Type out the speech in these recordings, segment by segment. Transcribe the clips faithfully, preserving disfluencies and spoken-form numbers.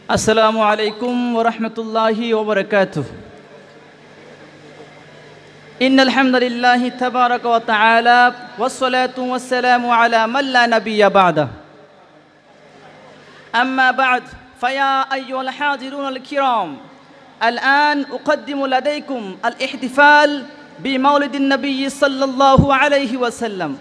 Assalamu alaikum wa rahmatullahi wa barakatuh. Innal hamdalillahi tabaraka wa ta'ala wassalatu wassalamu ala man la nabiyya ba'da. Amma ba'd, faya ayyuhal hadirun al-kiram. الآن أقدم لديكم الاحتفال بمولد النبي صلى الله عليه وسلم.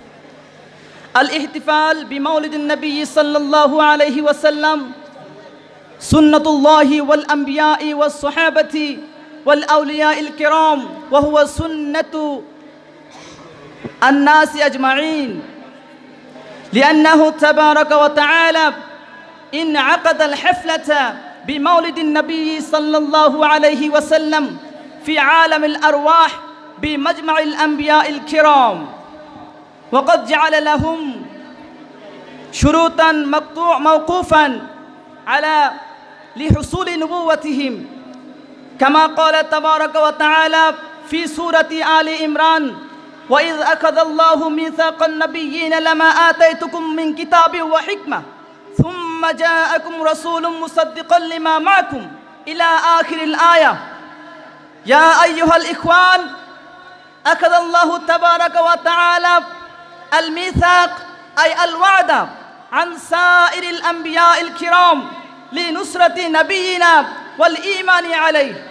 الاحتفال بمولد النبي صلى الله عليه وسلم سنة الله والأنبياء والصحابة والأولياء الكرام، وهو سنة الناس أجمعين، لأنه تبارك وتعالى إن عقد الحفلة بمولد النبي صلى الله عليه وسلم في عالم الأرواح بمجمع الأنبياء الكرام، وقد جعل لهم شروطا مقطوع موقوفا على لحصول نبوتهم، كما قال تبارك وتعالى في سورة آل عمران: وإذ أخذ الله ميثاق النبيين لما آتيتكم من كتاب وحكمة ثم جاءكم رسول مصدقا لما معكم إلى آخر الآية. يا أيها الإخوان، أخذ الله تبارك وتعالى الميثاق أي الوعد عن سائر الأنبياء الكرام لنصرة نبينا والإيمان عليه.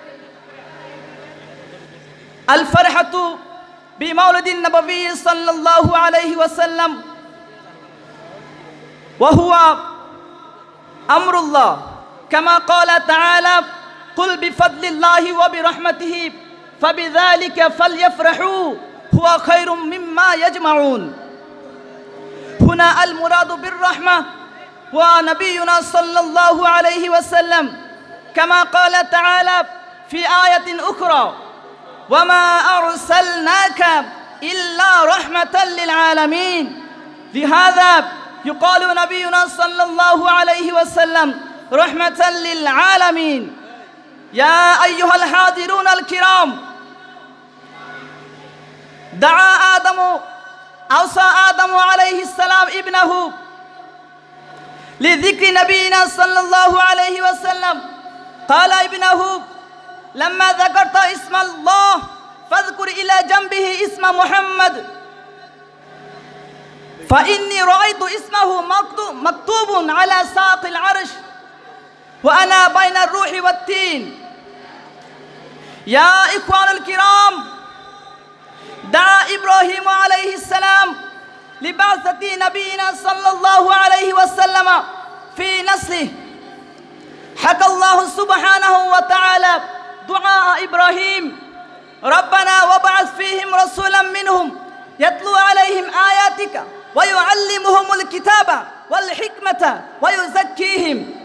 الفرحة بمولد النبي صلى الله عليه وسلم وهو أمر الله، كما قال تعالى: قل بفضل الله وبرحمته فبذلك فليفرحوا هو خير مما يجمعون. هنا المراد بالرحمة ونبينا صلى الله عليه وسلم، كما قال تعالى في آية أخرى: وما أرسلناك إلا رحمة للعالمين. لهذا يقال نبينا صلى الله عليه وسلم رحمة للعالمين. يا أيها الحاضرون الكرام، دعا آدم أوصى آدم عليه السلام ابنه لذكر نبينا صلى الله عليه وسلم. قال ابنه: لما ذكرت اسم الله فاذكر إلى جنبه اسم محمد، فإني رأيت اسمه مكتوب على ساق العرش وأنا بين الروح والتين. يا إخوان الكرام، دعا إبراهيم عليه السلام لبعثة نبينا صلى الله عليه وسلم في نسله. حكى الله سبحانه وتعالى دعاء إبراهيم: ربنا وابعث فيهم رسولا منهم يتلو عليهم آياتك ويعلمهم الكتاب والحكمة ويزكيهم.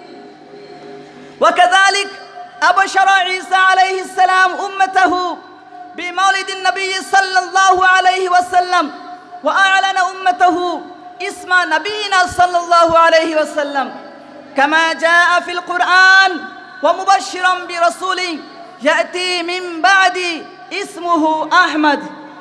وكذلك أبشر عيسى عليه السلام أمته بمولد النبي صلى الله عليه وسلم، وأعلن أمته اسم نبينا صلى الله عليه وسلم، كما جاء في القرآن: ومبشرا برسول يأتي من بعد اسمه أحمد.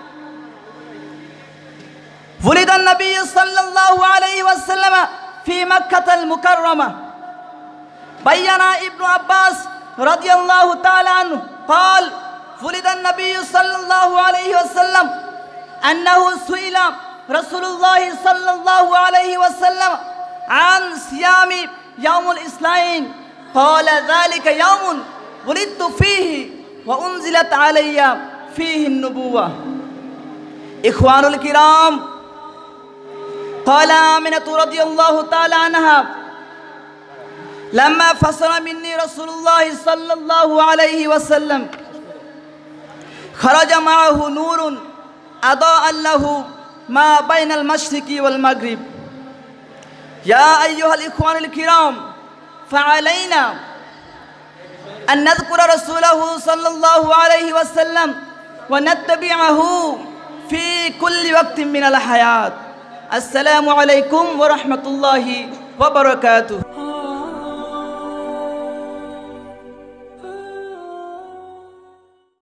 ولد النبي صلى الله عليه وسلم في مكة المكرمة. بين ابن عباس رضي الله تعالى عنه قال: ولد النبي صلى الله عليه وسلم أنه سئل رسول الله صلى الله عليه وسلم عن صيام يوم الاثنين، قال: ذلك يوم ولدت فيه وأنزلت علي فيه النبوة. إخوان الكرام، قال آمنة رضي الله تعالى عنها: لما فصل مني رسول الله صلى الله عليه وسلم خرج معه نور أضاء له ما بين المشرق والمغرب. يا أيها الإخوان الكرام، فعلينا أن نذكر رسوله صلى الله عليه وسلم ونتبعه في كل وقت من الحياة. السلام عليكم ورحمة الله وبركاته.